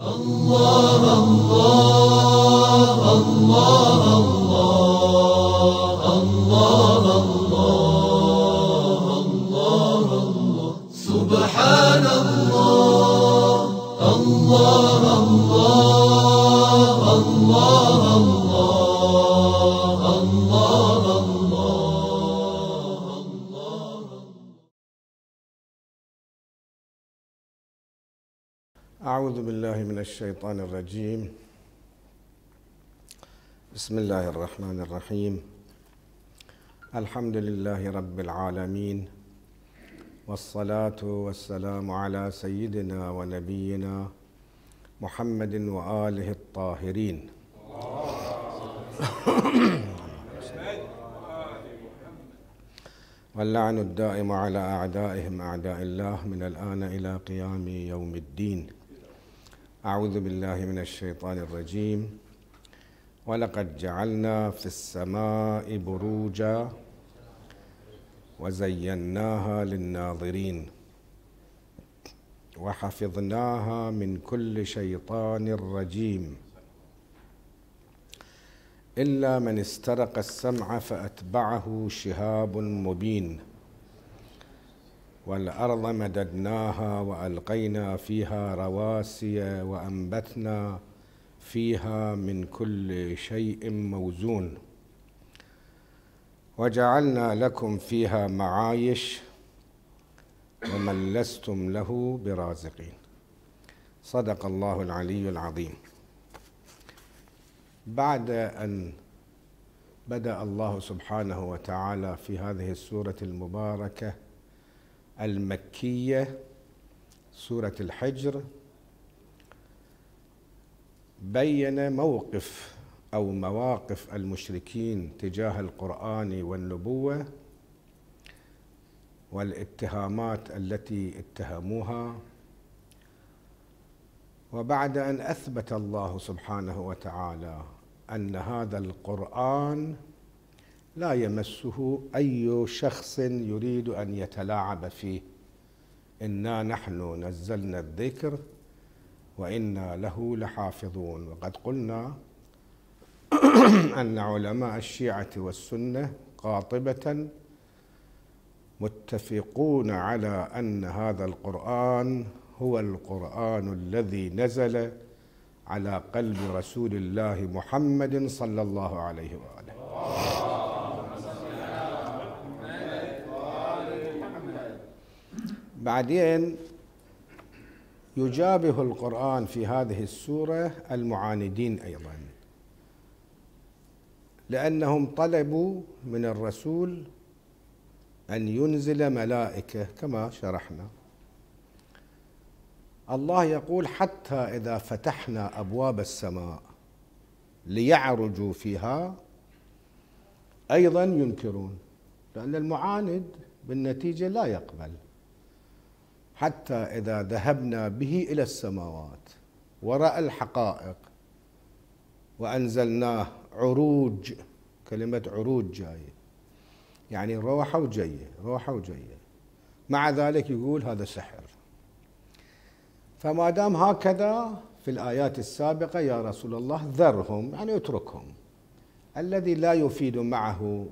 الله الله الله الله الله الله الله سبحان الله الله الله الله الله الله الله. أعوذ بالله من الشيطان الرجيم. بسم الله الرحمن الرحيم. الحمد لله رب العالمين، والصلاة والسلام على سيدنا ونبينا محمد وآله الطاهرين. واللعن الدائم على أعدائهم أعداء الله من الآن إلى قيام يوم الدين. أعوذ بالله من الشيطان الرجيم. ولقد جعلنا في السماء بروجا وزيناها للناظرين وحفظناها من كل شيطان رجيم إلا من استرق السمع فأتبعه شهاب مبين. والأرض مددناها وألقينا فيها رواسي وأنبتنا فيها من كل شيء موزون وجعلنا لكم فيها معايش ومن لستم له برازقين. صدق الله العلي العظيم. بعد أن بدأ الله سبحانه وتعالى في هذه السورة المباركة المكية سورة الحجر، بين موقف أو مواقف المشركين تجاه القرآن والنبوة والاتهامات التي اتهموها. وبعد أن أثبت الله سبحانه وتعالى أن هذا القرآن لا يمسه أي شخص يريد أن يتلاعب فيه، إنا نحن نزلنا الذكر وإنا له لحافظون. وقد قلنا أن علماء الشيعة والسنة قاطبة متفقون على أن هذا القرآن هو القرآن الذي نزل على قلب رسول الله محمد صلى الله عليه وآله. بعدين يجابه القرآن في هذه السورة المعاندين أيضا، لأنهم طلبوا من الرسول أن ينزل ملائكة كما شرحنا. الله يقول حتى إذا فتحنا أبواب السماء ليعرجوا فيها أيضا ينكرون، لأن المعاند بالنتيجة لا يقبل. حتى إذا ذهبنا به إلى السماوات ورأى الحقائق وأنزلناه عروج، كلمة عروج جاية يعني روحة وجاية روحة وجاية، مع ذلك يقول هذا سحر. فما دام هكذا في الآيات السابقة يا رسول الله ذرهم، يعني اتركهم. الذي لا يفيد معه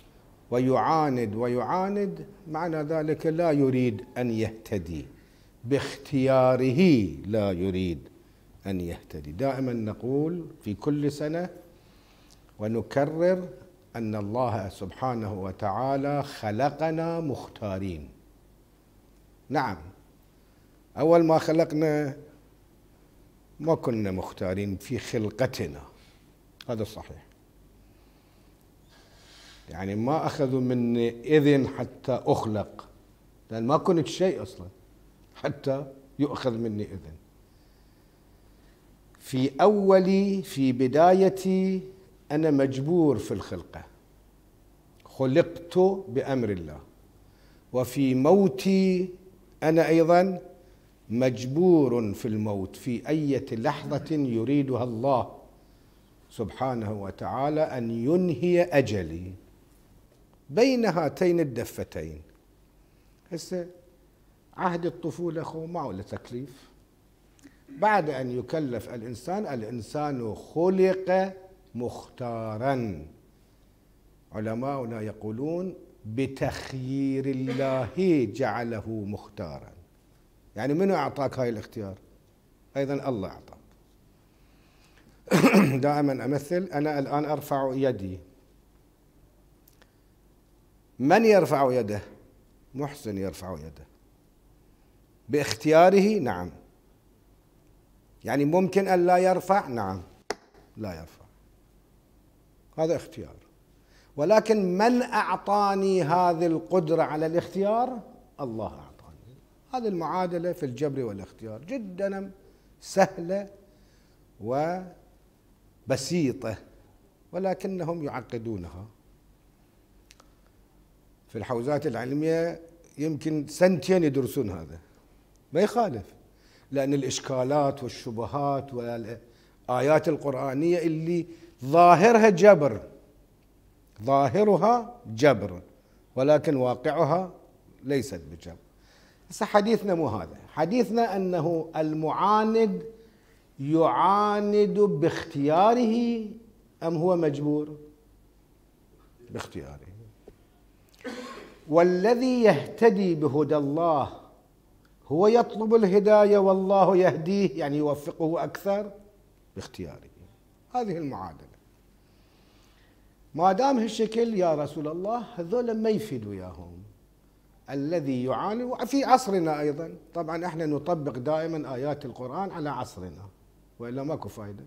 ويعاند معنى ذلك لا يريد أن يهتدي، باختياره لا يريد أن يهتدي. دائما نقول في كل سنة ونكرر أن الله سبحانه وتعالى خلقنا مختارين. نعم، أول ما خلقنا ما كنا مختارين في خلقتنا، هذا صحيح، يعني ما أخذوا مني إذن حتى أخلق، لأن ما كنت شيء أصلا حتى يؤخذ مني إذن. في بدايتي أنا مجبور في الخلقة، خلقت بأمر الله. وفي موتي أنا أيضا مجبور في الموت في أي لحظة يريدها الله سبحانه وتعالى أن ينهي أجلي بين هاتين الدفتين. هسه عهد الطفولة أخو ما له تكليف، بعد أن يكلف الإنسان خلق مختارا. علماؤنا يقولون بتخيير الله جعله مختارا. يعني من أعطاك هاي الاختيار؟ أيضا الله أعطاك. دائما أمثل، أنا الآن أرفع يدي، من يرفع يده؟ محسن يرفع يده باختياره، نعم. يعني ممكن أن لا يرفع، نعم لا يرفع، هذا اختيار. ولكن من أعطاني هذه القدرة على الاختيار؟ الله أعطاني. هذه المعادلة في الجبر والاختيار جدا سهلة وبسيطة، ولكنهم يعقدونها. في الحوزات العلمية يمكن سنتين يدرسون هذا، ما يخالف، لأن الإشكالات والشبهات والآيات القرآنية اللي ظاهرها جبر ولكن واقعها ليست بجبر. بس حديثنا مو هذا، حديثنا أنه المعاند يعاند باختياره أم هو مجبور؟ باختياره. والذي يهتدي بهدى الله هو يطلب الهداية والله يهديه، يعني يوفقه أكثر باختياره. هذه المعادلة. ما دام هالشكل يا رسول الله هذول ما يفيد وياهم. الذي يعاني، وفي عصرنا أيضا طبعا احنا نطبق دائما آيات القرآن على عصرنا وإلا ماكو فايدة.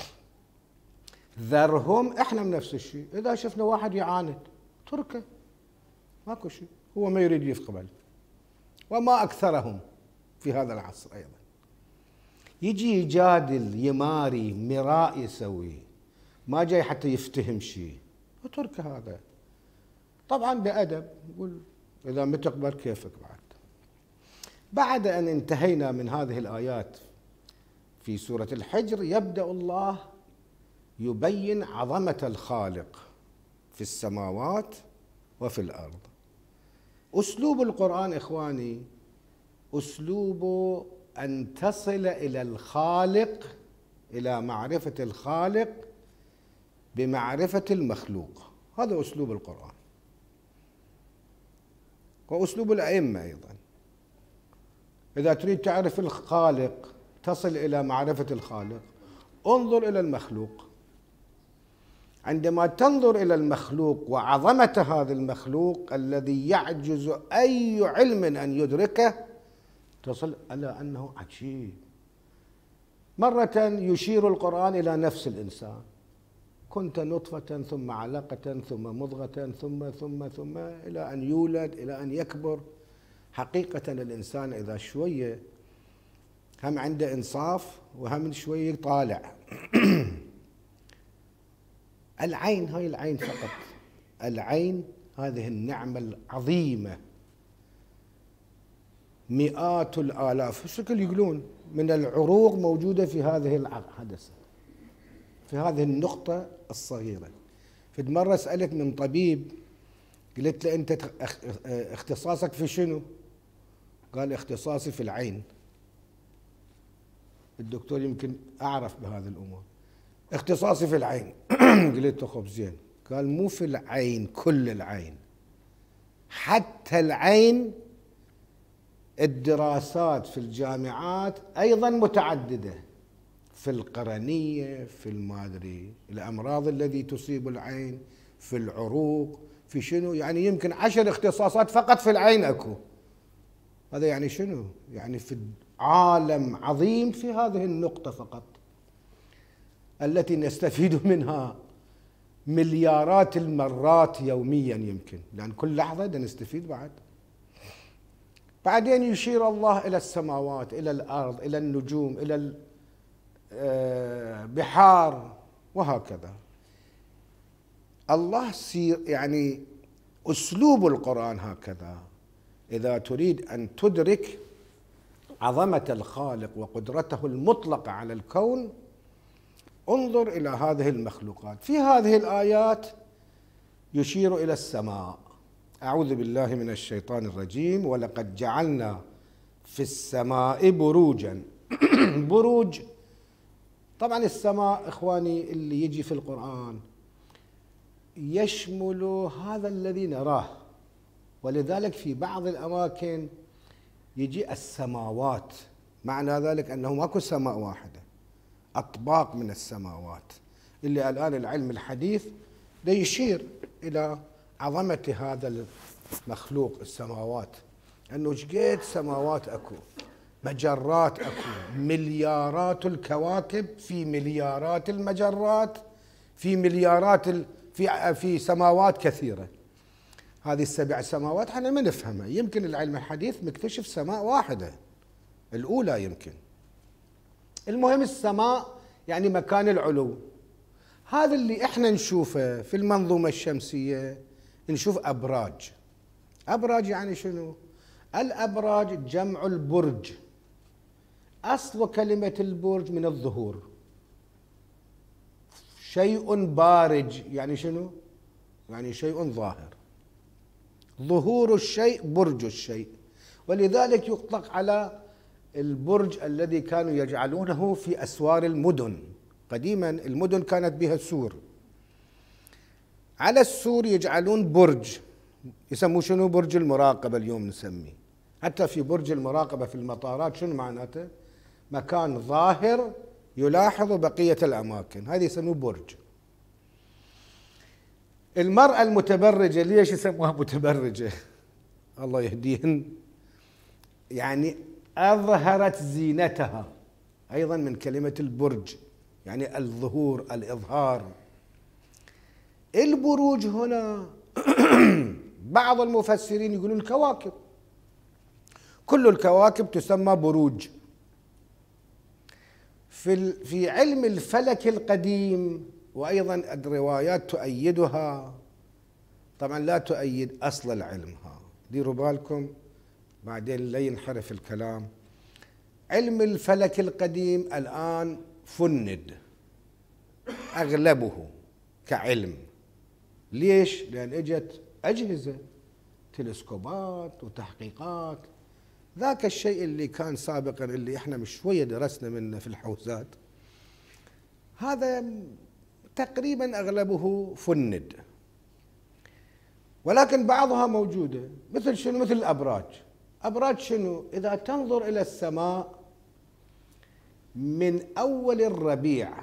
ذرهم، احنا من نفس الشيء، إذا شفنا واحد يعاند تركه، ماكو شيء، هو ما يريد يقبل. وما أكثرهم في هذا العصر أيضا. يجي يجادل، يماري، مراء يسوي، ما جاي حتى يفتهم شيء، وتركه هذا. طبعا بأدب، يقول إذا ما تقبل كيفك. بعد أن انتهينا من هذه الآيات في سورة الحجر، يبدأ الله يبين عظمة الخالق في السماوات وفي الأرض. أسلوب القرآن إخواني أسلوب أن تصل إلى الخالق، إلى معرفة الخالق بمعرفة المخلوق. هذا أسلوب القرآن وأسلوب الأئمة أيضا. إذا تريد تعرف الخالق، تصل إلى معرفة الخالق، انظر إلى المخلوق. عندما تنظر إلى المخلوق وعظمة هذا المخلوق الذي يعجز أي علم أن يدركه، تصل إلى أنه عجيب. مرة يشير القرآن إلى نفس الإنسان، كنت نطفة ثم علقة ثم مضغة ثم إلى أن يولد، إلى أن يكبر. حقيقة الإنسان إذا شوية هم عنده إنصاف وهم شوية طالع. العين، هاي العين فقط، العين هذه النعمة العظيمة، مئات الآلاف شكل يقولون من العروق موجودة في هذه الحدثة، في هذه النقطة الصغيرة. في مرة سألت من طبيب، قلت له أنت اختصاصك في شنو؟ قال اختصاصي في العين. الدكتور يمكن أعرف بهذه الأمور. اختصاصي في العين. قلت له خب زين. قال مو في العين، كل العين، حتى العين. الدراسات في الجامعات أيضا متعددة، في القرنية، في المادري الأمراض التي تصيب العين، في العروق، في شنو، يعني يمكن 10 اختصاصات فقط في العين أكو. هذا يعني شنو؟ يعني في عالم عظيم في هذه النقطة فقط التي نستفيد منها مليارات المرات يوميا يمكن، لأن كل لحظة نستفيد بعد. بعدين يشير الله إلى السماوات، إلى الأرض، إلى النجوم، إلى البحار، وهكذا. الله يعني أسلوب القرآن هكذا. إذا تريد أن تدرك عظمة الخالق وقدرته المطلقة على الكون، انظر إلى هذه المخلوقات. في هذه الآيات يشير إلى السماء. أعوذ بالله من الشيطان الرجيم. ولقد جعلنا في السماء بروجا بروج. طبعا السماء إخواني اللي يجي في القرآن يشمل هذا الذي نراه، ولذلك في بعض الأماكن يجي السماوات، معنى ذلك أنه ماكو سماء واحدة، أطباق من السماوات، اللي الآن العلم الحديث ده يشير إلى عظمة هذا المخلوق السماوات، أنه شقد سماوات أكو، مجرات أكو، مليارات الكواكب في مليارات المجرات في مليارات في سماوات كثيرة. هذه السبع سماوات احنا ما نفهمها، يمكن العلم الحديث مكتشف سماء واحدة الأولى يمكن. المهم السماء يعني مكان العلو، هذا اللي احنا نشوفه في المنظومة الشمسية، نشوف أبراج. أبراج يعني شنو؟ الأبراج جمع البرج، أصل كلمة البرج من الظهور، شيء بارج يعني شنو؟ يعني شيء ظاهر، ظهور الشيء برج الشيء، ولذلك يطلق على البرج الذي كانوا يجعلونه في أسوار المدن. قديما المدن كانت بها سور، على السور يجعلون برج يسموه شنو؟ برج المراقبة اليوم نسميه. حتى في برج المراقبة في المطارات شنو معناته؟ مكان ظاهر يلاحظ بقية الأماكن، هذه يسموه برج. المرأة المتبرجة ليش يسموها متبرجة؟ الله يهديهن، يعني أظهرت زينتها، أيضا من كلمة البرج يعني الظهور الإظهار. البروج هنا بعض المفسرين يقولون الكواكب، كل الكواكب تسمى بروج. في علم الفلك القديم، وأيضا الروايات تؤيدها، طبعا لا تؤيد أصل العلم، ديروا بالكم بعدين لا ينحرف الكلام. علم الفلك القديم الآن فند أغلبه كعلم. ليش؟ لأن اجت أجهزة، تلسكوبات وتحقيقات. ذاك الشيء اللي كان سابقا اللي احنا مش شوية درسنا منه في الحوزات، هذا تقريبا أغلبه فند، ولكن بعضها موجودة. مثل شنو؟ مثل الأبراج. أبراج شنو؟ إذا تنظر إلى السماء من أول الربيع،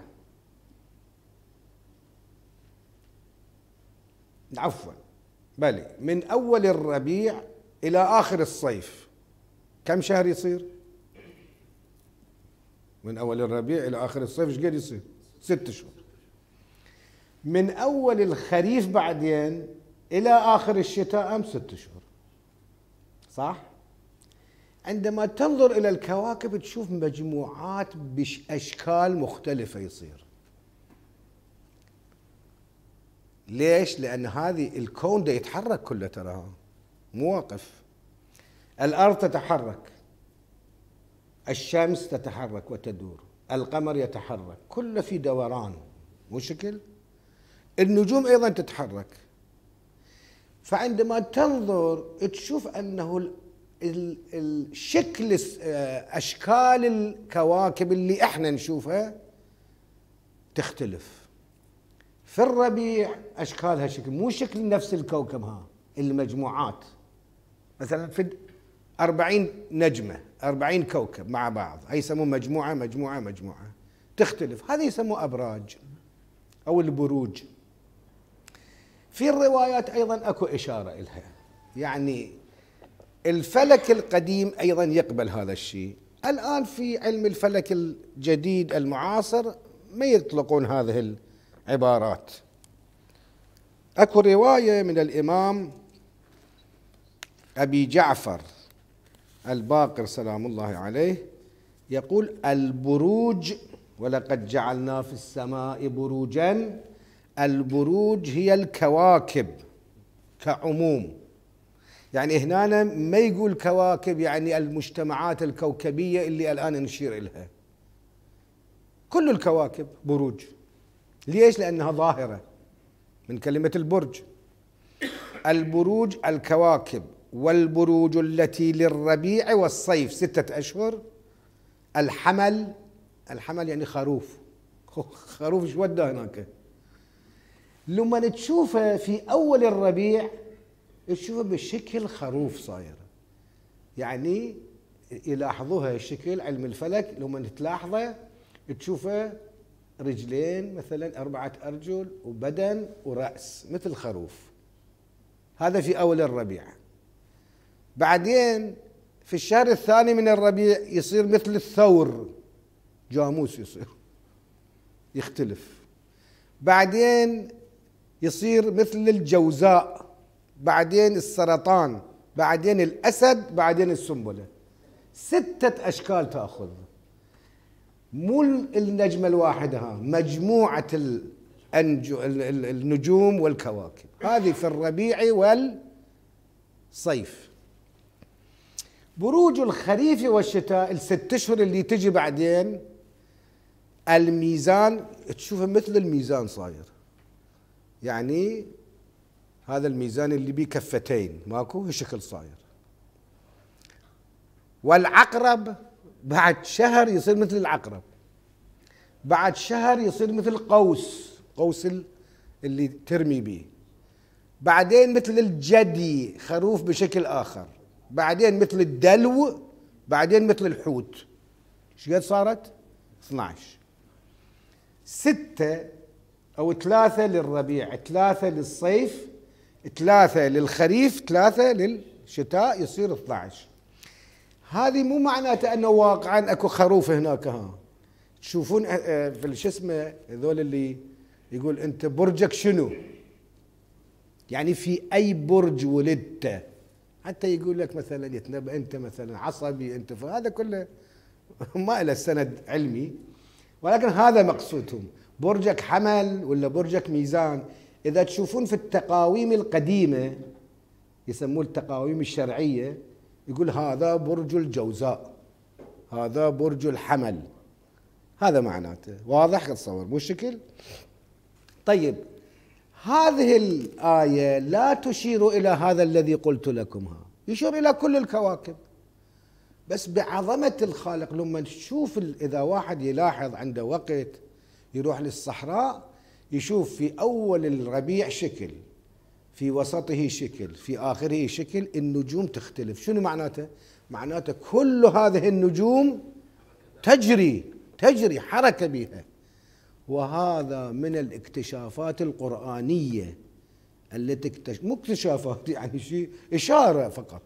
عفوا بلي من أول الربيع إلى آخر الصيف، كم شهر يصير؟ من أول الربيع إلى آخر الصيف ايش قد يصير؟ 6 شهور. من أول الخريف بعدين إلى آخر الشتاء 6 شهور، صح؟ عندما تنظر إلى الكواكب تشوف مجموعات بأشكال مختلفة يصير. ليش؟ لأن هذه الكون ده يتحرك كله، ترى مو واقف. الأرض تتحرك، الشمس تتحرك وتدور، القمر يتحرك، كله في دوران، مو شكل؟ النجوم أيضا تتحرك. فعندما تنظر تشوف أنه الشكل، أشكال الكواكب اللي احنا نشوفها تختلف. في الربيع أشكالها شكل، مو شكل نفس الكوكب، المجموعات مثلا في 40 نجمة 40 كوكب مع بعض، هي يسموه مجموعة مجموعة مجموعة تختلف، هذه يسموه أبراج أو البروج. في الروايات أيضا أكو إشارة إلها، يعني الفلك القديم أيضا يقبل هذا الشيء. الآن في علم الفلك الجديد المعاصر ما يطلقون هذه العبارات. أكو رواية من الإمام أبي جعفر الباقر سلام الله عليه يقول: البروج ولقد جعلنا في السماء بروجا. البروج هي الكواكب كعموم، يعني هنا ما يقول كواكب يعني المجتمعات الكوكبية اللي الآن نشير إليها، كل الكواكب بروج. ليش؟ لأنها ظاهرة من كلمة البرج. البروج الكواكب، والبروج التي للربيع والصيف 6 أشهر، الحمل. الحمل يعني خروف. خروف ايش وده هناك؟ لما تشوفه في اول الربيع تشوفه بشكل خروف صاير، يعني يلاحظوها الشكل علم الفلك لما تلاحظه تشوفه رجلين مثلا 4 أرجل وبدن ورأس مثل خروف. هذا في أول الربيع. بعدين في الشهر الثاني من الربيع يصير مثل الثور، جاموس يصير، يختلف. بعدين يصير مثل الجوزاء، بعدين السرطان، بعدين الأسد، بعدين السنبلة. 6 أشكال تأخذ، مو النجمة الواحدة، مجموعة النجوم والكواكب. هذه في الربيع والصيف. بروج الخريف والشتاء ال6 أشهر اللي تجي بعدين، الميزان تشوفه مثل الميزان صاير، يعني هذا الميزان اللي بيه كفتين ماكو شكل صاير. والعقرب بعد شهر يصير مثل العقرب، بعد شهر يصير مثل قوس اللي ترمي به، بعدين مثل الجدي خروف بشكل آخر، بعدين مثل الدلو، بعدين مثل الحوت. ايش قد صارت؟ 12. 6 أو 3 للربيع، 3 للصيف، 3 للخريف، 3 للشتاء، يصير 12. هذه مو معناته أنه واقعا أكو خروف هناك. تشوفون في شو اسمه هذول اللي يقول أنت برجك شنو؟ يعني في أي برج ولدت، حتى يقول لك مثلا يتنبأ أنت مثلا عصبي أنت، فهذا كله ما له سند علمي، ولكن هذا مقصودهم. برجك حمل ولا برجك ميزان. إذا تشوفون في التقاويم القديمة يسموه التقاويم الشرعية، يقول هذا برج الجوزاء، هذا برج الحمل. هذا معناته واضح تصور مو الشكل؟ طيب هذه الآية لا تشير إلى هذا الذي قلت لكم، يشير إلى كل الكواكب، بس بعظمة الخالق. لما تشوف إذا واحد يلاحظ عنده وقت يروح للصحراء يشوف في أول الربيع شكل، في وسطه شكل، في آخره شكل، النجوم تختلف. شنو معناته؟ معناته كل هذه النجوم تجري حركة بها. وهذا من الاكتشافات القرآنية التي مو اكتشافات، يعني شيء إشارة فقط.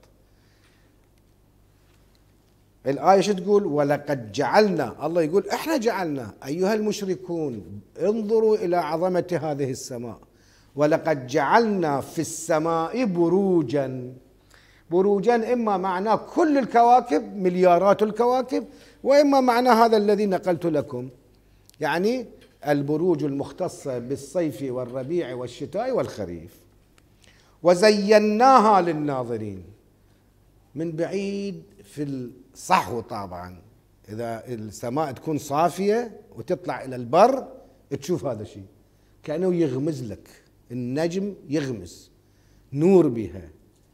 الآية شو تقول؟ ولقد جعلنا، الله يقول احنا جعلنا أيها المشركون انظروا إلى عظمة هذه السماء، ولقد جعلنا في السماء بروجا. بروجا إما معناه كل الكواكب، مليارات الكواكب، وإما معناه هذا الذي نقلت لكم، يعني البروج المختصة بالصيف والربيع والشتاء والخريف. وزيناها للناظرين. من بعيد في الصحو طبعا، إذا السماء تكون صافية وتطلع إلى البر تشوف هذا الشيء كأنه يغمز لك، النجم يغمز نور بها،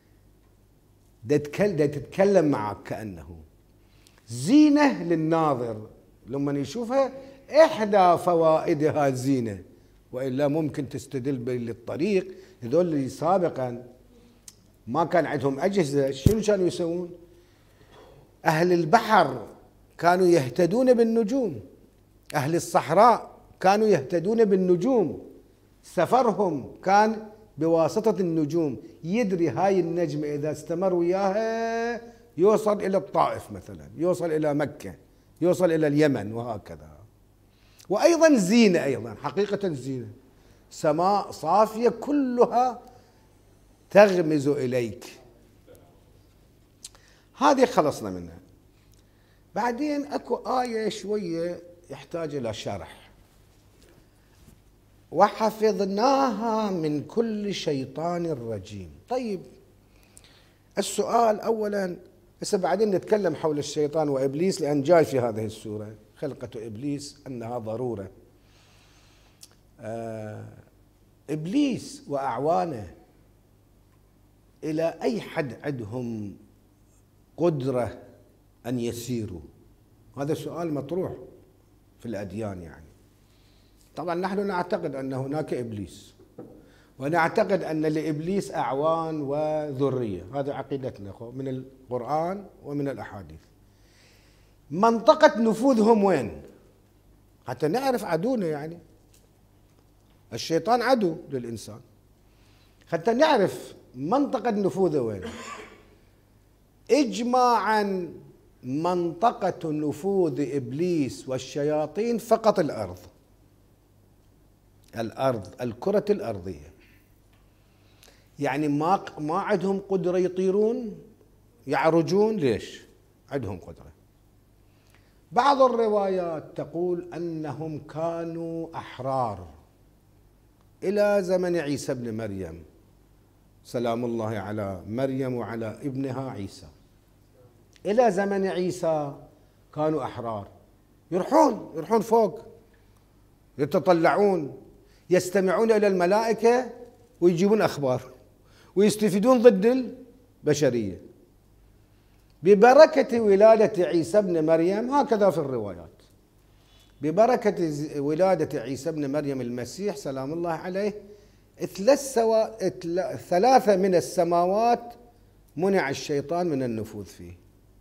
تتكلم معك كأنه زينة للناظر لما يشوفها. إحدى فوائدها الزينة، وإلا ممكن تستدل بالطريق. هذول اللي سابقا ما كان عندهم أجهزة، شنو كانوا يسوون؟ أهل البحر كانوا يهتدون بالنجوم، أهل الصحراء كانوا يهتدون بالنجوم، سفرهم كان بواسطة النجوم. يدري هاي النجمة إذا استمر وياها يوصل إلى الطائف مثلا، يوصل إلى مكة، يوصل إلى اليمن، وهكذا. وأيضا زينة، أيضا حقيقة زينة، سماء صافية كلها تغمز إليك. هذه خلصنا منها. بعدين أكو آية شوية يحتاج إلى شرح. وحفظناها من كل شيطان رجيم. طيب السؤال أولا، هسه بعدين نتكلم حول الشيطان وإبليس، لأن جاي في هذه السورة خلقة إبليس أنها ضرورة. إبليس وأعوانه إلى أي حد عندهم قدرة أن يسيروا؟ هذا سؤال مطروح في الأديان يعني. طبعا نحن نعتقد أن هناك إبليس، ونعتقد أن لإبليس أعوان وذرية، هذا عقيدتنا من القرآن ومن الأحاديث. منطقة نفوذهم وين؟ حتى نعرف عدونا يعني. الشيطان عدو للإنسان، حتى نعرف منطقة نفوذه وين. إجماعا منطقة نفوذ إبليس والشياطين فقط الأرض، الكرة الأرضية. يعني ما عندهم قدرة يطيرون يعرجون. ليش؟ عندهم قدرة. بعض الروايات تقول أنهم كانوا أحرار إلى زمن عيسى بن مريم، سلام الله على مريم وعلى ابنها عيسى. إلى زمن عيسى كانوا أحرار، يروحون فوق، يتطلعون، يستمعون إلى الملائكة ويجيبون أخبار ويستفيدون ضد البشرية. ببركة ولادة عيسى بن مريم، هكذا في الروايات، ببركة ولادة عيسى بن مريم المسيح سلام الله عليه، 3 من السماوات منع الشيطان من النفوذ فيه،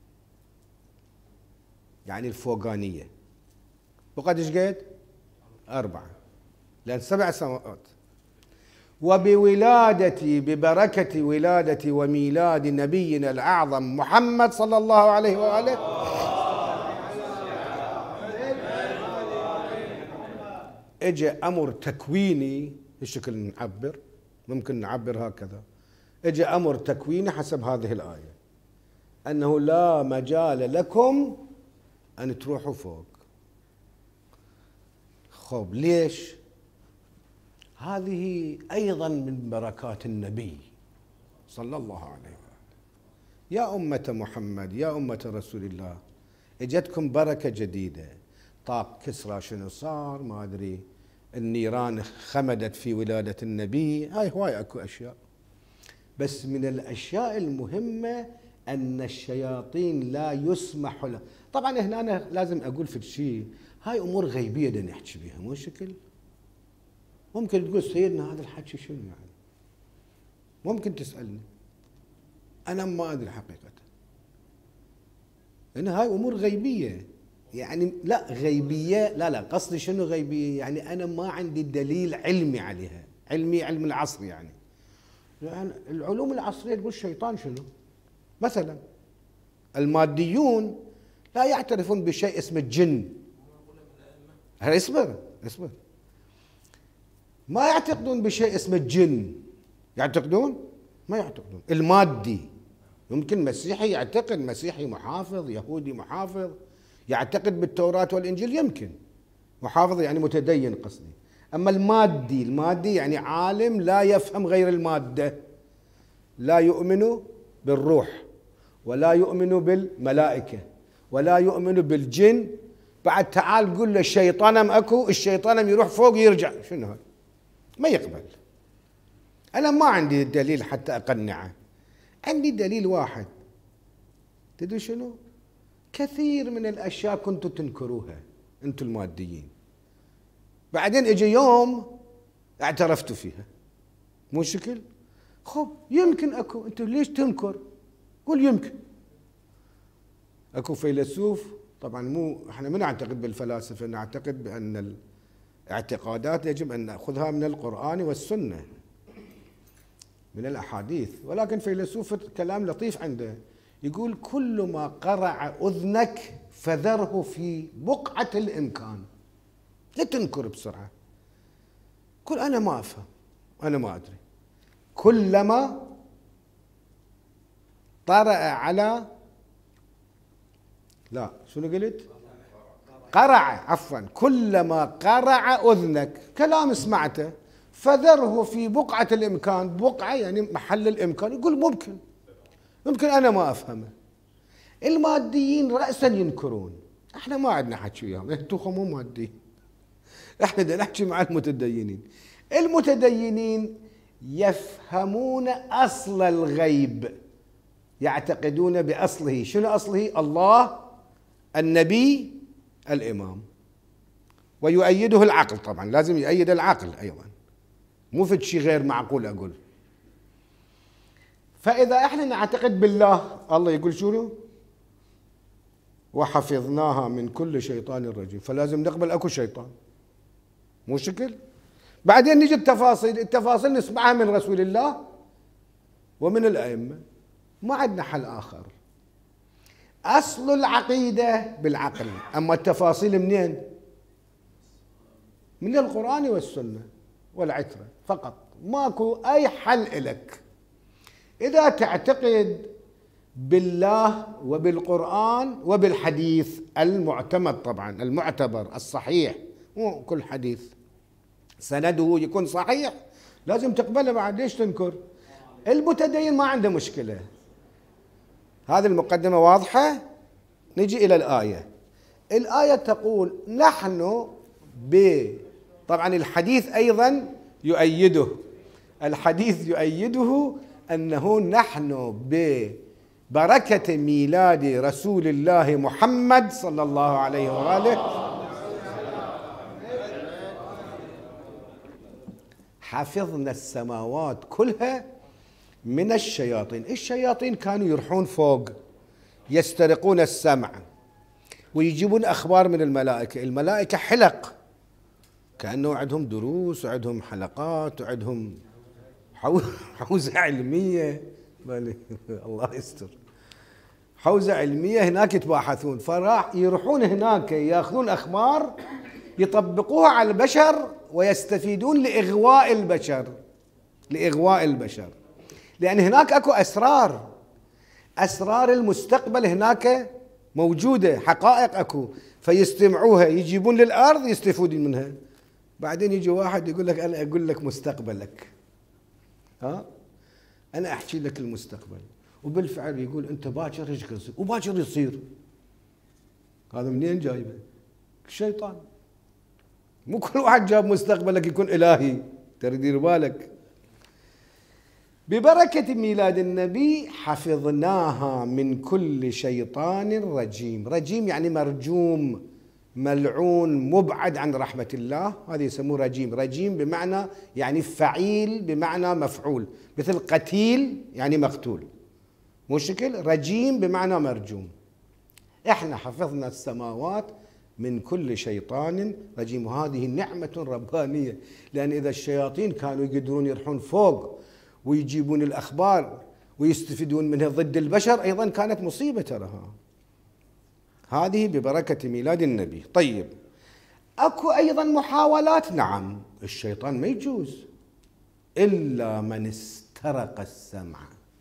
يعني الفوقانية. وقد ايش قد؟ 4، لأن 7 سماوات. ببركة ولادة وميلاد نبينا الأعظم محمد صلى الله عليه وآله اجى أمر تكويني. الشكل نعبر، ممكن نعبر هكذا، اجى أمر تكويني حسب هذه الآية، أنه لا مجال لكم أن تروحوا فوق. خب ليش؟ هذه أيضا من بركات النبي صلى الله عليه وآله. يا أمة محمد، يا أمة رسول الله، اجتكم بركة جديدة. طاق كسرى شنو صار ما أدري، النيران خمدت في ولادة النبي، هاي هواي أكو أشياء. بس من الأشياء المهمة أن الشياطين لا يسمح له. طبعا هنا أنا لازم أقول في شيء، هاي أمور غيبية بدنا نحكي بها، مو شكل. ممكن تقول سيدنا هذا الحكي شنو يعني؟ ممكن تسألني، أنا ما أدري حقيقة. لأن هاي أمور غيبية يعني. لا غيبية، لا قصدي شنو غيبية؟ يعني أنا ما عندي دليل علمي عليها، علم العصر يعني. لأن العلوم العصرية تقول الشيطان شنو؟ مثلا الماديون لا يعترفون بشيء اسمه الجن. اصبر ما يعتقدون بشيء اسمه الجن. يعتقدون؟ ما يعتقدون. المادي يمكن مسيحي يعتقد، مسيحي محافظ، يهودي محافظ يعتقد بالتوراة والإنجيل، يمكن محافظ يعني متدين قصدي. أما المادي يعني عالم لا يفهم غير المادة، لا يؤمن بالروح ولا يؤمن بالملائكة ولا يؤمن بالجن. بعد تعال قل له الشيطان اكو، الشيطان يروح فوق يرجع، شنو هذا؟ ما يقبل. أنا ما عندي دليل حتى أقنعه، عندي دليل واحد. تدري شنو؟ كثير من الأشياء كنتوا تنكروها أنتم الماديين، بعدين اجى يوم اعترفتوا فيها، مو شكل؟ خب يمكن اكو، انت ليش تنكر؟ قول يمكن. اكو فيلسوف، طبعا احنا ما نعتقد بالفلاسفه، نعتقد بان الاعتقادات يجب ان ناخذها من القرآن والسنه من الاحاديث. ولكن فيلسوف كلام لطيف عنده، يقول كل ما قرع اذنك فذره في بقعه الامكان، لا تنكر بسرعه. قل انا ما افهم، انا ما ادري. كلما طرأ على، لا شنو قلت؟ قرع، عفوا، كلما قرع اذنك كلام سمعته فذره في بقعة الامكان. بقعة يعني محل الامكان. يقول ممكن انا ما افهمه. الماديين رأسا ينكرون. احنا ما عندنا حكي وياهم، انتم مو ماديين، احنا بدنا نحكي مع المتدينين. المتدينين يفهمون اصل الغيب، يعتقدون باصله. شنو اصله؟ الله النبي الإمام، ويؤيده العقل، طبعا لازم يؤيد العقل أيضا، مو في شيء غير معقول أقول. فإذا احنا نعتقد بالله، الله يقول شنو؟ وحفظناها من كل شيطان رجيم، فلازم نقبل اكو شيطان، مو شكل. بعدين نجي التفاصيل نسمعها من رسول الله ومن الأئمة، ما عندنا حل آخر. أصل العقيدة بالعقل، أما التفاصيل منين؟ من القرآن والسنة والعترة فقط، ماكو أي حل لك. إذا تعتقد بالله وبالقرآن وبالحديث المعتمد، طبعا المعتبر الصحيح، مو كل حديث سنده يكون صحيح لازم تقبله، بعد ليش تنكر؟ المتدين ما عنده مشكلة. هذه المقدمة واضحة. نجي إلى الآية. الآية تقول نحن طبعا الحديث أيضا يؤيده، الحديث يؤيده أنه نحن ببركة ميلاد رسول الله محمد صلى الله عليه وآله حفظنا السماوات كلها من الشياطين. الشياطين كانوا يروحون فوق يسترقون السمع ويجيبون أخبار من الملائكة. الملائكة حلق، كأنه عندهم دروس وعندهم حلقات وعندهم حوزة علمية الله يستر، حوزة علمية هناك يتباحثون، فراح يروحون هناك ياخذون أخبار يطبقوها على البشر ويستفيدون لإغواء البشر، لإغواء البشر، لأن هناك أكو أسرار المستقبل هناك موجودة، حقائق أكو، فيستمعوها يجيبون للأرض يستفيدون منها. بعدين يجي واحد يقول لك أنا أقول لك مستقبلك، أنا أحكي لك المستقبل، وبالفعل يقول أنت باكر ايش يصير وباكر يصير. هذا منين جايبه؟ الشيطان. مو كل واحد جاب مستقبلك يكون إلهي، ترى دير بالك. ببركة ميلاد النبي حفظناها من كل شيطان رجيم. رجيم يعني مرجوم، ملعون، مبعد عن رحمة الله، هذا يسموه رجيم. رجيم بمعنى يعني فعيل بمعنى مفعول، مثل قتيل يعني مقتول، مو شكل. رجيم بمعنى مرجوم. احنا حفظنا السماوات من كل شيطان رجيم، وهذه نعمة ربانية، لأن إذا الشياطين كانوا يقدرون يروحون فوق ويجيبون الأخبار ويستفيدون منها ضد البشر أيضا كانت مصيبة تراها. هذه ببركة ميلاد النبي. طيب أكو أيضا محاولات، نعم الشيطان ما يجوز إلا من استرق السمع.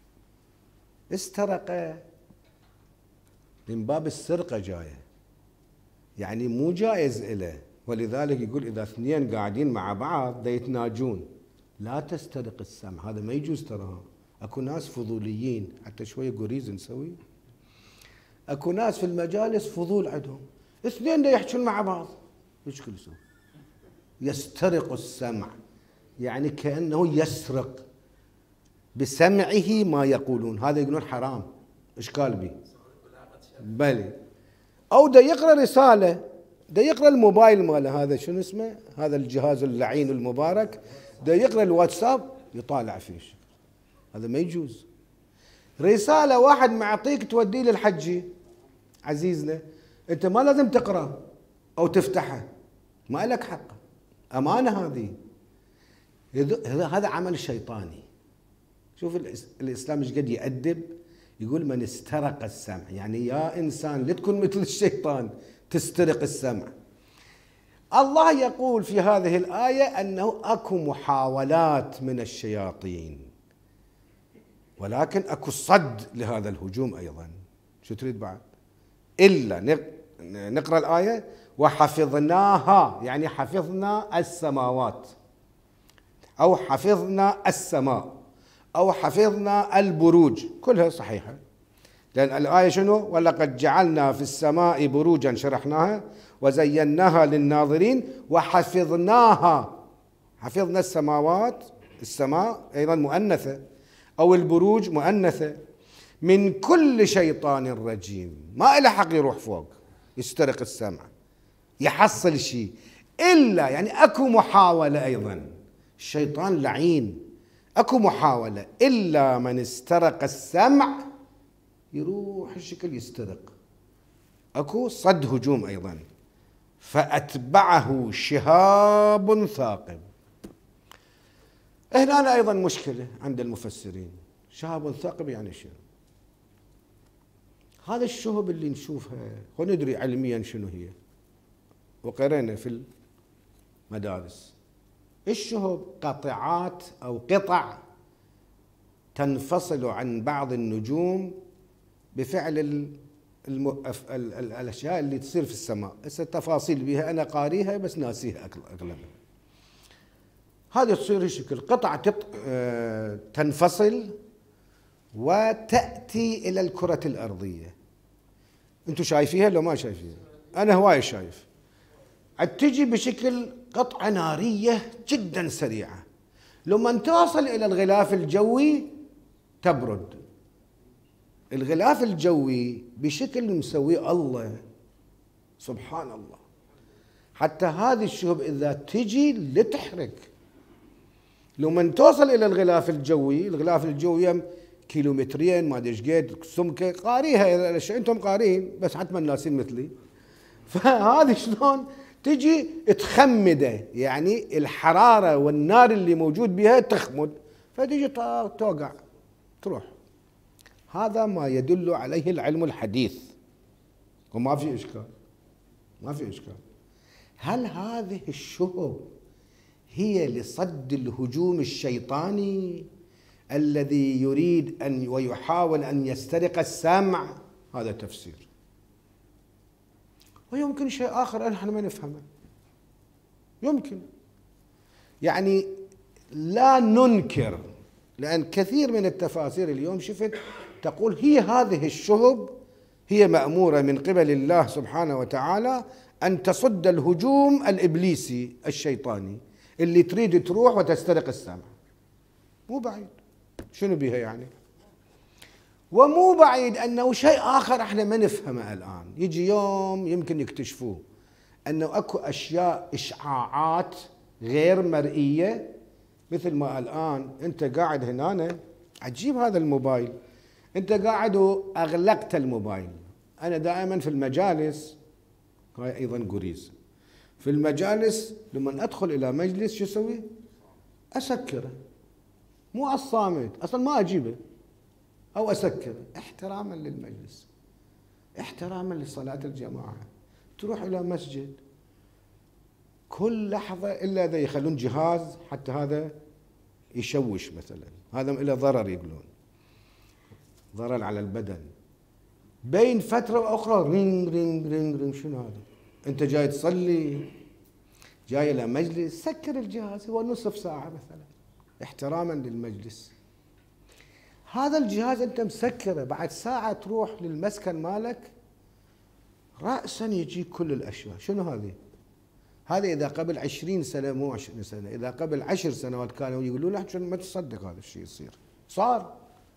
استرق من باب السرقة جاية، يعني مو جائز إله، ولذلك يقول إذا اثنين قاعدين مع بعض دا يتناجون لا تسترق السمع، هذا ما يجوز تراها. اكو ناس فضوليين، حتى شويه جوريز نسوي، اكو ناس في المجالس فضول عندهم، اثنين دا يحكون مع بعض ايش كل يسوي؟ يسترق السمع، يعني كأنه يسرق بسمعه ما يقولون، هذا يقولون حرام، اشكال به بلي. او دا يقرأ رسالة، دا يقرأ الموبايل ماله، هذا شنو اسمه، هذا الجهاز اللعين المبارك، دا يقرأ الواتساب يطالع فيه، هذا ما يجوز. رسالة واحد معطيك توديه للحجي عزيزنا، انت ما لازم تقرأ او تفتحها، ما لك حق، امانة هذه، هذا عمل شيطاني. شوف الاسلام ايش قد يأدب، يقول من استرق السمع، يعني يا انسان لا تكون مثل الشيطان تسترق السمع. الله يقول في هذه الآية أنه أكو محاولات من الشياطين، ولكن أكو صد لهذا الهجوم أيضا. شو تريد بعد؟ إلا نقرأ الآية وحفظناها، يعني حفظنا السماوات، أو حفظنا السماء، أو حفظنا البروج، كلها صحيحة، لأن الآية شنو؟ ولقد جعلنا في السماء بروجا، شرحناها، وزيناها للناظرين وحفظناها. حفظنا السماوات، السماء أيضا مؤنثة، أو البروج مؤنثة، من كل شيطان رجيم، ما إله حق يروح فوق، يسترق السمع، يحصل شيء، إلا يعني أكو محاولة أيضا، الشيطان لعين، أكو محاولة إلا من استرق السمع يروح الشكل يسترق، أكو صد هجوم أيضا، فأتبعه شهاب ثاقب. هنا أيضا مشكلة عند المفسرين، شهاب ثاقب يعني شنو؟ هذا الشهب اللي نشوفها وندري علميا شنو هي، وقرينا في المدارس، الشهب قطعات أو قطع تنفصل عن بعض النجوم بفعل الأشياء اللي تصير في السماء. هسه التفاصيل بها أنا قاريها بس ناسيها أغلبها. هذه تصير شكل قطع تنفصل وتأتي إلى الكرة الأرضية. أنتم شايفيها لو ما شايفيها؟ أنا هواي شايف. تجي بشكل قطعة نارية جدا سريعة، لما توصل إلى الغلاف الجوي تبرد. الغلاف الجوي بشكل مسويه الله سبحان الله، حتى هذه الشهب إذا تجي لتحرق، لما توصل إلى الغلاف الجوي، الغلاف الجوي كيلومترين ما ادري ايش قد سمكه، قاريها اذا انتم قارين بس حتما ناسين مثلي. فهذه شلون تجي تخمده، يعني الحراره والنار اللي موجود بها تخمد، فتجي توقع تروح. هذا ما يدل عليه العلم الحديث، وما في اشكال، ما في اشكال. هل هذه الشهب هي لصد الهجوم الشيطاني الذي يريد أن ويحاول أن يسترق السمع؟ هذا تفسير. ويمكن شيء آخر نحن ما نفهمه، يمكن يعني لا ننكر، لأن كثير من التفاسير اليوم شفت تقول هي هذه الشهب هي مأمورة من قبل الله سبحانه وتعالى أن تصد الهجوم الإبليسي الشيطاني اللي تريد تروح وتسترق السمع. مو بعيد، شنو بها يعني؟ ومو بعيد أنه شيء آخر احنا ما نفهمه الآن، يجي يوم يمكن يكتشفوه، أنه أكو أشياء إشعاعات غير مرئية، مثل ما الآن أنت قاعد هنا، عجيب هذا الموبايل، أنت قاعد وأغلقت الموبايل. أنا دائما في المجالس، هاي أيضا قريز، في المجالس لما أدخل إلى مجلس شو أسوي؟ أسكره، مو على الصامت، أصلا ما أجيبه، أو أسكره احتراما للمجلس، احتراما لصلاة الجماعة. تروح إلى مسجد كل لحظة إلا إذا يخلون جهاز حتى هذا يشوش مثلا، هذا إلى ضرر، يقولون ضرر على البدن. بين فترة وأخرى رينج رينج رينج رينج، شنو هذا؟ أنت جاي تصلي، جاي إلى مجلس، سكر الجهاز، هو نصف ساعة مثلا احتراما للمجلس. هذا الجهاز أنت مسكره، بعد ساعة تروح للمسكن مالك رأسا يجيك كل الأشياء. شنو هذه؟ هذا إذا قبل 20 سنة، مو 20 سنة، إذا قبل 10 سنوات كانوا يقولون لك ما تصدق هذا الشيء يصير، صار.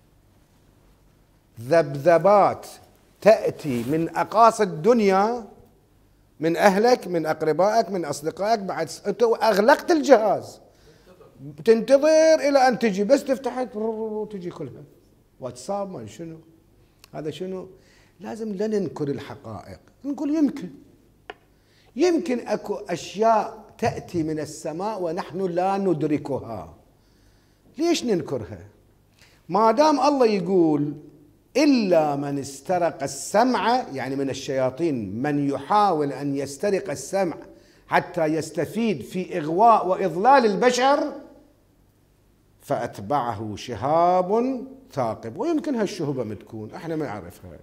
ذبذبات تأتي من أقاصي الدنيا، من أهلك، من أقربائك، من أصدقائك، بعد أنت أغلقت الجهاز تنتظر إلى أن تجي، بس تفتح تجي كلها واتساب ما شنو. هذا شنو؟ لازم لا ننكر الحقائق، نقول يمكن أكو أشياء تأتي من السماء ونحن لا ندركها. ليش ننكرها؟ ما دام الله يقول إلا من استرق السمع، يعني من الشياطين من يحاول أن يسترق السمع حتى يستفيد في إغواء وإضلال البشر، فأتبعه شهاب ثاقب. ويمكن هالشهبة متكون احنا ما نعرفها.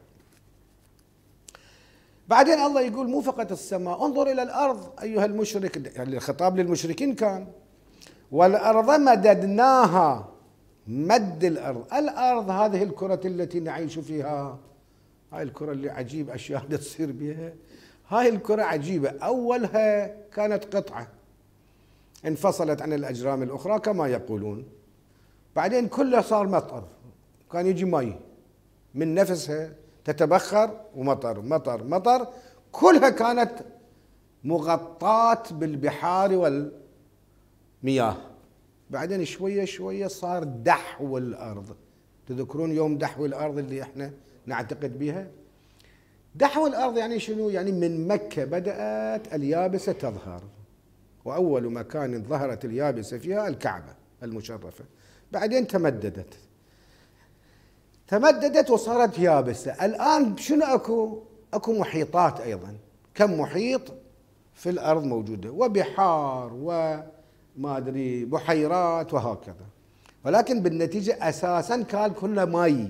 بعدين الله يقول مو فقط السماء، انظر إلى الأرض أيها المشرك، يعني الخطاب للمشركين كان، والأرض مددناها، مد الأرض هذه الكرة التي نعيش فيها، هاي الكرة اللي عجيب أشياء تصير بها. هاي الكرة عجيبة، أولها كانت قطعة انفصلت عن الأجرام الأخرى كما يقولون، بعدين كلها صار مطر، كان يجي مي من نفسها تتبخر، ومطر مطر مطر، كلها كانت مغطاة بالبحار والمياه. بعدين شوية شوية صار دحو الأرض. تذكرون يوم دحو الأرض اللي احنا نعتقد بها؟ دحو الأرض يعني شنو؟ يعني من مكة بدأت اليابسة تظهر، وأول مكان ظهرت اليابسة فيها الكعبة المشرفة. بعدين تمددت وصارت يابسة. الآن شنو أكو محيطات أيضا، كم محيط في الأرض موجودة، وبحار وما أدري بحيرات وهكذا. ولكن بالنتيجة أساسا كان كله ماي.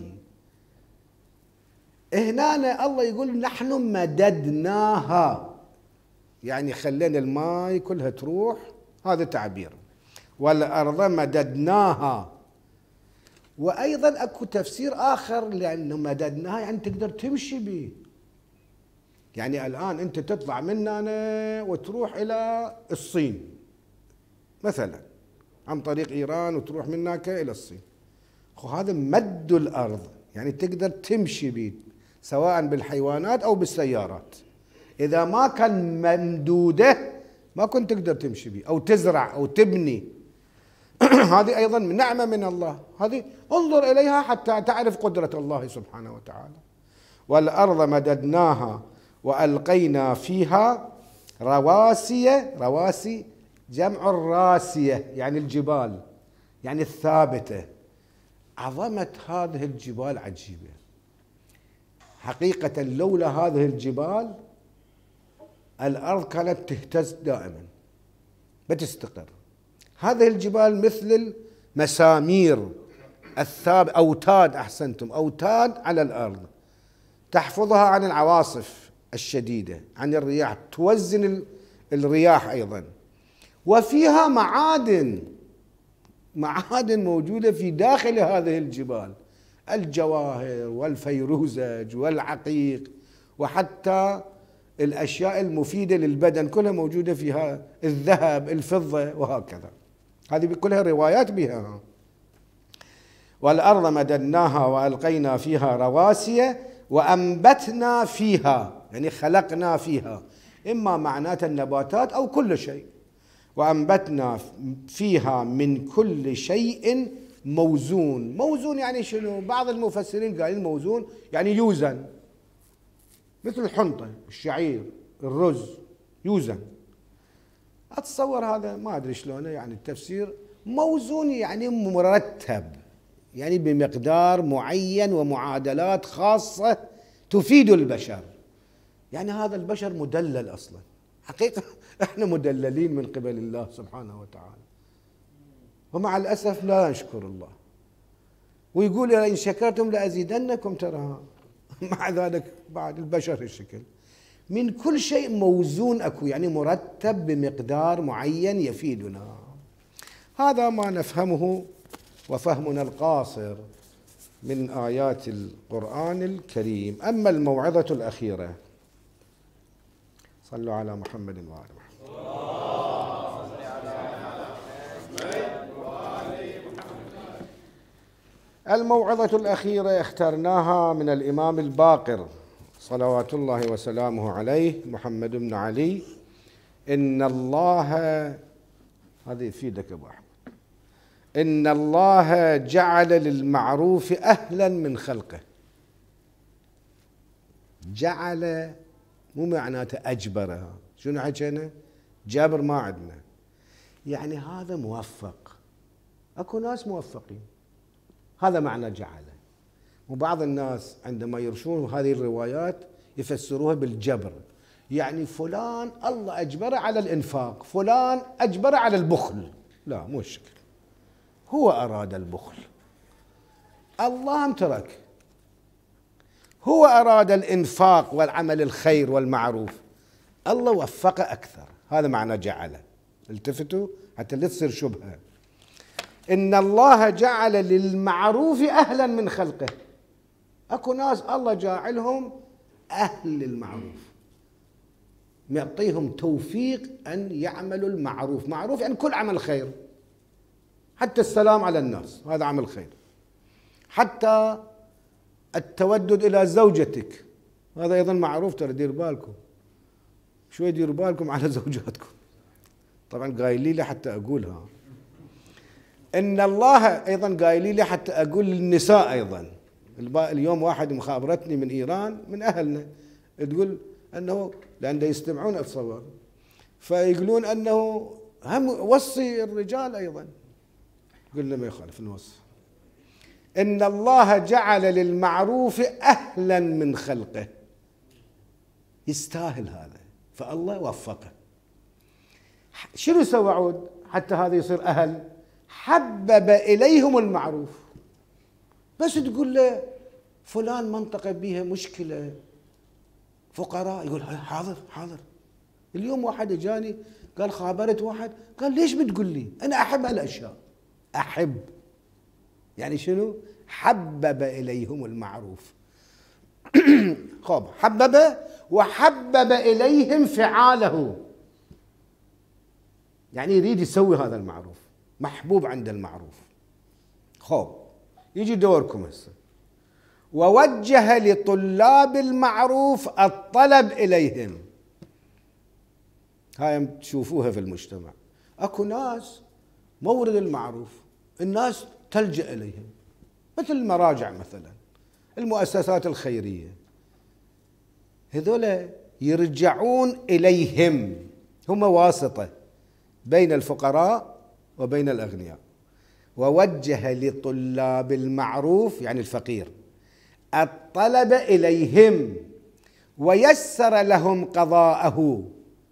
هنا الله يقول نحن مددناها، يعني خلينا الماي كلها تروح، هذا تعبير. والأرض مددناها. وأيضا أكو تفسير آخر، لأنه مددناها يعني تقدر تمشي به. يعني الآن أنت تطلع من هنا وتروح إلى الصين مثلا عن طريق إيران، وتروح من هناك إلى الصين. هذا مد الأرض، يعني تقدر تمشي به سواء بالحيوانات أو بالسيارات. إذا ما كان ممدودة ما كنت تقدر تمشي به أو تزرع أو تبني. هذه أيضا نعمة من الله. هذه انظر إليها حتى تعرف قدرة الله سبحانه وتعالى. والأرض مددناها وألقينا فيها رواسي. رواسي جمع الراسية، يعني الجبال، يعني الثابتة. عظمة هذه الجبال عجيبة حقيقة. لولا هذه الجبال الأرض كانت تهتز دائما بتستقر. هذه الجبال مثل المسامير الثابت، أوتاد، أحسنتم، أوتاد على الأرض تحفظها عن العواصف الشديدة، عن الرياح، توزن الرياح أيضا. وفيها معادن موجودة في داخل هذه الجبال، الجواهر والفيروزج والعقيق، وحتى الأشياء المفيدة للبدن كلها موجودة فيها، الذهب، الفضة، وهكذا. هذه كلها روايات بها. والأرض مددناها وألقينا فيها رواسي وأنبتنا فيها، يعني خلقنا فيها، إما معناته النباتات أو كل شيء. وأنبتنا فيها من كل شيء موزون. موزون يعني شنو؟ بعض المفسرين قالوا موزون يعني يوزن، مثل الحنطة، الشعير، الرز، يوزن. أتصور هذا ما أدري شلونه، يعني التفسير موزون يعني مرتب، يعني بمقدار معين ومعادلات خاصة تفيد البشر. يعني هذا البشر مدلل أصلا، حقيقة احنا مدللين من قبل الله سبحانه وتعالى، ومع الأسف لا نشكر الله. ويقول لئن شكرتم لأزيدنكم، ترى مع ذلك بعد البشر الشكل. من كل شيء موزون أكو، يعني مرتب بمقدار معين يفيدنا. هذا ما نفهمه وفهمنا القاصر من آيات القرآن الكريم. أما الموعظة الأخيرة، صلوا على محمد وآل محمد. الموعظة الأخيرة اخترناها من الإمام الباقر صلوات الله وسلامه عليه، محمد بن علي. إن الله، هذه يفيدك أبو أحمد، إن الله جعل للمعروف أهلا من خلقه. جعل مو معناته أجبرها، شنو حكينا؟ جبر ما عندنا، يعني هذا موفق. أكو ناس موفقين، هذا معنى جعله. وبعض الناس عندما يرشون هذه الروايات يفسروها بالجبر، يعني فلان الله أجبره على الإنفاق، فلان أجبره على البخل. لا، مو الشكل. هو أراد البخل، الله امترك. هو أراد الإنفاق والعمل الخير والمعروف، الله وفقه أكثر. هذا معنى جعله. التفتوا حتى لا تصير شبهة. إن الله جعل للمعروف أهلا من خلقه. أكو ناس الله جاعلهم أهل المعروف، يعطيهم توفيق أن يعملوا المعروف. معروف يعني كل عمل خير، حتى السلام على الناس هذا عمل خير، حتى التودد إلى زوجتك هذا أيضا معروف، ترى دير بالكم. شوي ديروا بالكم على زوجاتكم. طبعا قايلين لي حتى أقولها، إن الله أيضا قايلين لي حتى أقول للنساء أيضا. اليوم واحد مخابرتني من إيران من أهلنا تقول أنه لأن يستمعون أتصور، فيقولون أنه هم وصي الرجال أيضا. قلنا ما يخالف نوصي. إن الله جعل للمعروف أهلا من خلقه، يستاهل هذا، فالله وفقه. شنو سوى عود حتى هذا يصير أهل؟ حبب إليهم المعروف. بس تقول له فلان منطقة بيها مشكلة فقراء، يقول حاضر حاضر. اليوم واحد اجاني قال خابرت واحد، قال ليش بتقول لي؟ أنا أحب هالأشياء. أحب يعني شنو؟ حبب إليهم المعروف. خب حبب وحبب إليهم فعاله، يعني يريد يسوي هذا المعروف، محبوب عند المعروف. خب يجي دوركم هسه. ووجه لطلاب المعروف الطلب إليهم. هاي تشوفوها في المجتمع، اكو ناس مورد المعروف الناس تلجأ إليهم، مثل المراجع مثلا، المؤسسات الخيرية، هذول يرجعون إليهم، هم واسطة بين الفقراء وبين الأغنياء. ووجه لطلاب المعروف يعني الفقير الطلب إليهم، ويسر لهم قضاءه،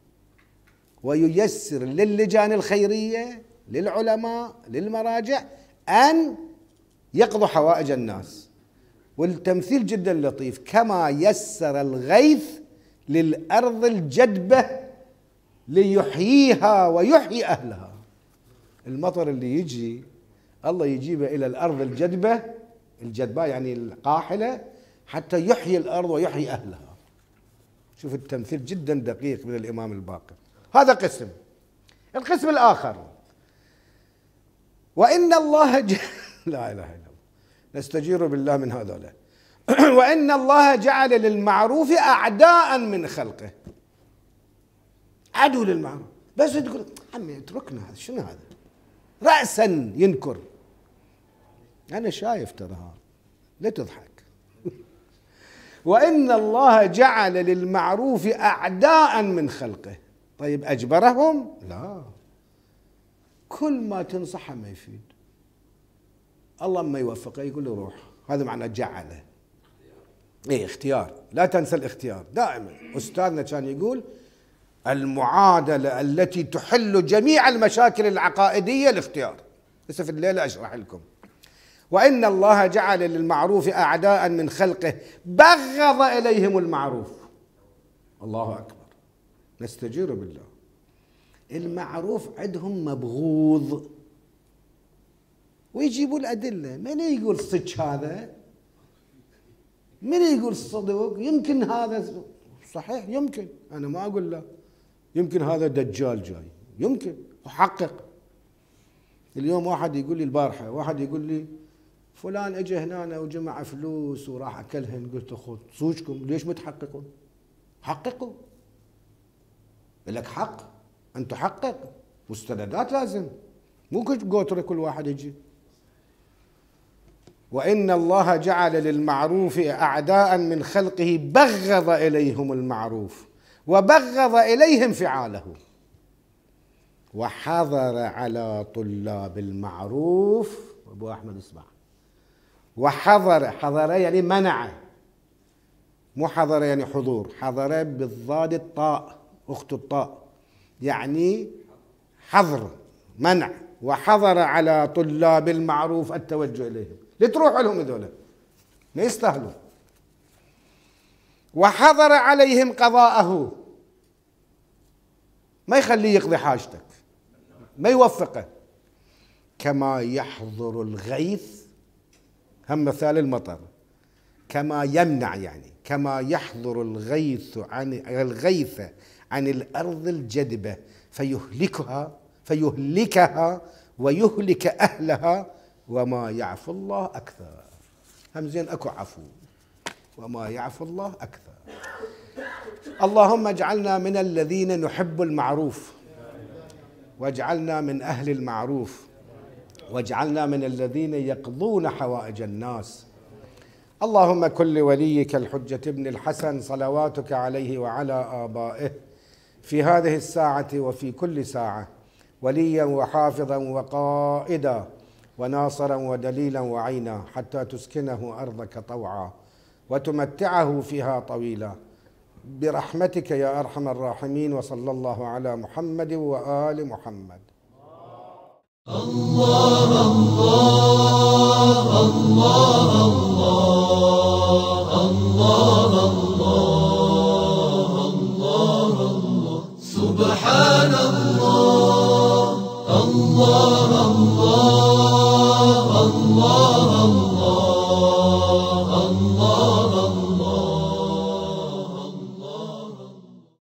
وييسر للجان الخيرية للعلماء للمراجع أن يقضوا حوائج الناس. والتمثيل جدا لطيف، كما يسر الغيث للأرض الجدبة ليحييها ويحيي أهلها. المطر اللي يجي الله يجيبه إلى الأرض الجدبة، الجدبة يعني القاحلة، حتى يحيي الأرض ويحيي أهلها. شوف التمثيل جدا دقيق من الإمام الباقر. هذا قسم. القسم الآخر، وإن الله لا إله إلا الله، نستجير بالله من هذا. وإن الله جعل للمعروف أعداء من خلقه، عدو للمعروف. بس تقول عمي اتركنا، هذا شنو هذا؟ رأسا ينكر. أنا شايف ترى، لا تضحك. وإن الله جعل للمعروف أعداء من خلقه. طيب أجبرهم؟ لا، كل ما تنصحه ما يفيد، الله ما يوفقه يقول له روح. هذا معنى جعله. ايه اختيار، لا تنسى الاختيار دائما. أستاذنا كان يقول المعادلة التي تحل جميع المشاكل العقائدية الاختيار. هسه في الليلة أشرح لكم. وإن الله جعل للمعروف أعداء من خلقه بغض إليهم المعروف. الله أكبر، نستجير بالله. المعروف عندهم مبغوض، ويجيبوا الأدلة. من يقول صدق هذا؟ من يقول صدق؟ يمكن هذا صحيح، يمكن، أنا ما أقول لا، يمكن هذا دجال جاي، يمكن، أحقق. اليوم واحد يقول لي، البارحة واحد يقول لي فلان اجى هنا وجمع فلوس وراح أكلهن. قلت أخو صوجكم ليش ما تحققون؟ حققوا، لك حق أن تحقق، مستندات لازم، مو قوتر كل واحد يجي. وإن الله جعل للمعروف أعداء من خلقه بغض إليهم المعروف وبغض إليهم فعاله، وحظر على طلاب المعروف. أبو أحمد اسمع، وحظر، حظر يعني منع، مو حظر يعني حضور، حظر بالضاد الطاء أخت الطاء، يعني حظر منع. وحظر على طلاب المعروف التوجه إليهم، لتروحوا لهم هذول ما يستاهلوا. وحظر عليهم قضاءه، ما يخليه يقضي حاجتك، ما يوفقه. كما يحظر الغيث، هم مثال المطر، كما يمنع يعني كما يحظر الغيث عن الأرض الجدبة فيهلكها ويهلك أهلها، وما يعفو الله أكثر. هم زين أكو عفو، وما يعفو الله أكثر. اللهم اجعلنا من الذين نحب المعروف، واجعلنا من أهل المعروف، واجعلنا من الذين يقضون حوائج الناس. اللهم كن لوليك الحجة ابن الحسن صلواتك عليه وعلى آبائه في هذه الساعة وفي كل ساعة وليا وحافظا وقائدا وناصرا ودليلا وعينا، حتى تسكنه أرضك طوعا وتمتعه فيها طويلا برحمتك يا أرحم الراحمين. وصلى الله على محمد وآل محمد. الله الله الله الله الله الله الله سبحان الله الله